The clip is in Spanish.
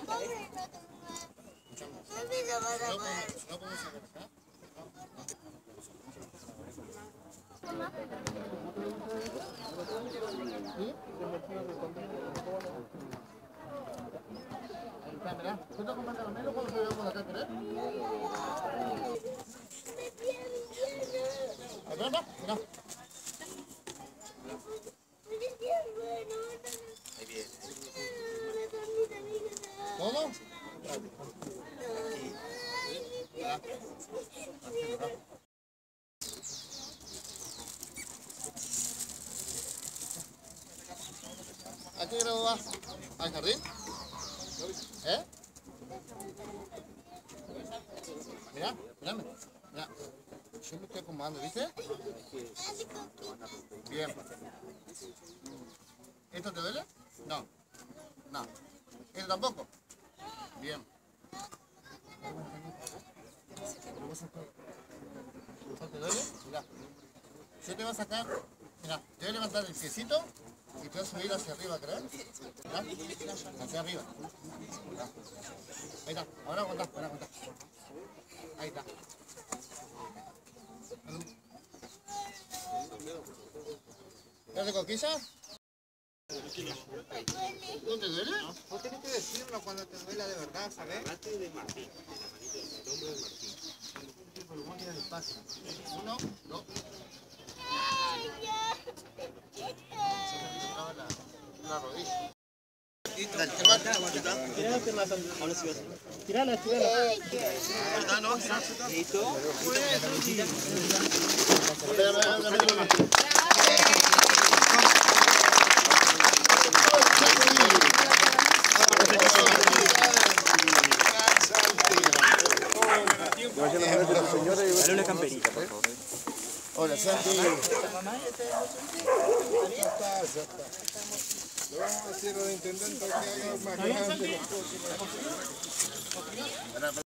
¿Todo? ¿A qué grado vas? ¿Al jardín? ¿Eh? Mira, mírame. Mira. Yo me estoy acomodando, ¿viste? Bien. ¿Esto te duele? No. No. ¿Esto tampoco? Bien. ¿Te duele? Mira. Yo te voy a sacar, mira, te voy a levantar el piecito y te voy a subir hacia arriba, ¿crees? Mira, hacia arriba. Mira. Ahí está, ahora aguantá, ahora aguantá. Ahí está. ¿Te hace cosquillas? ¿No te duele? Vos tenés que decirlo cuando te duela de verdad, ¿sabes? Agarrate de Martín, el hombro de Martín. Uno, dos. La rodilla. Tirala. ¿Listo? Dale una camperita, por favor. Hola, Santi. Ya está. Le vamos a decir al intendente que haga más grande.